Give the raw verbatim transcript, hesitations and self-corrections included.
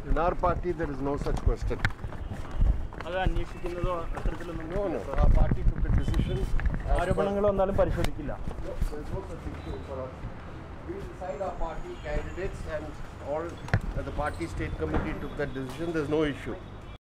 In our party, there is no such question. അത് അന്വേഷിക്കുന്നതോ അത്തരത്തിലൊന്നും No, no. Our party took a decision. ആരോപണങ്ങൾ വന്നാലും പരിശോധിക്കില്ല. No, there is no such issue for us. We decide our party candidates, and all uh, the party state committee took that decision. There is no issue.